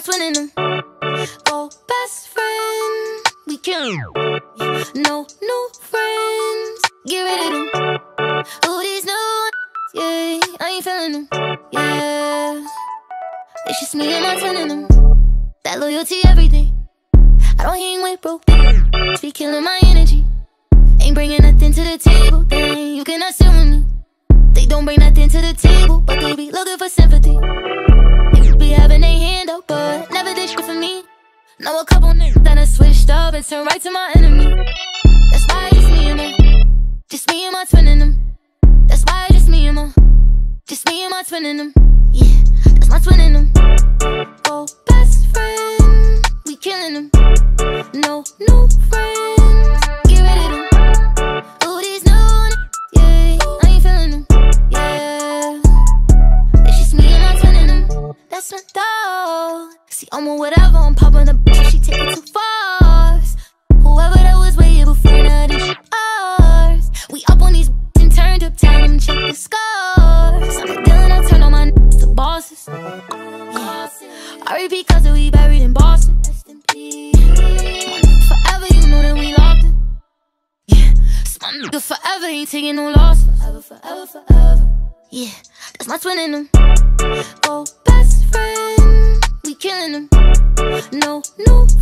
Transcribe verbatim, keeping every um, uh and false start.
twin in them. Oh, best friend, we kill 'em. No new friends, get rid of them. Who these new ones? Yeah, I ain't feeling them. Yeah, it's just me and my twin in them. That loyalty, everything. I don't hang with broke things. Be killing my energy. Ain't bringing nothing to the table. Then you cannot sit with me. They don't bring nothing to the table, but they be looking for sympathy. They be having their hand up, but never did shit for me. Know a couple niggas that I switched up and turned right to my enemy. That's why it's just me and them. Just me and my twin in them. That's why it's just me and my. Just me and my twin in them. Yeah, that's my twin in them. Oh, best friend, we killing them. No new friends, get rid of them. Who these new niggas? Yeah, I ain't feeling them. Yeah, it's just me and my twin in them. That's my dog. See, I'm on whatever, I'm popping the bitch, she take it too far. Whoever that was way here before, now this shit ours. We up on these and turned up, tell them check the scars. I'm like Dylan, I turn all my niggas to bosses. Yeah, I repeat cause we buried in Boston. Rest in peace. Forever, you know that we locked in. Yeah, it's my nigga forever, ain't taking no loss. Forever, forever, forever. Yeah, that's my twin in them. Oh, best friend, we killing them. No new